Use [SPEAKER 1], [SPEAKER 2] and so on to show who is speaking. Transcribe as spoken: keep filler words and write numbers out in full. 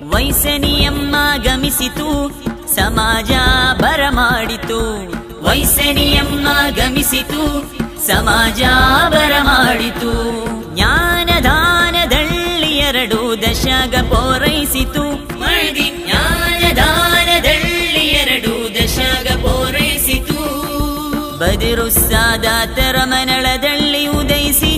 [SPEAKER 1] ವೈಸನಿಯಮ್ಮ ಗಮಿಸಿತು ಸಮಾಜ ಬರಮಾಡಿತು ವೈಸನಿಯಮ್ಮ ಗಮಿಸಿತು ಸಮಾಜ ಬರಮಾಡಿತು ಜ್ಞಾನದಾನದಲ್ಲಿ ಎರಡು ದಶಕ ಪೂರೈಸಿತು ಮಳದಿ ಜ್ಞಾನದಾನದಲ್ಲಿ ಎರಡು ದಶಕ ಪೂರೈಸಿತು ಬದಿರು ಸಾದಾತರ ಮನಳದಲ್ಲಿ ಉದಯಿಸಿ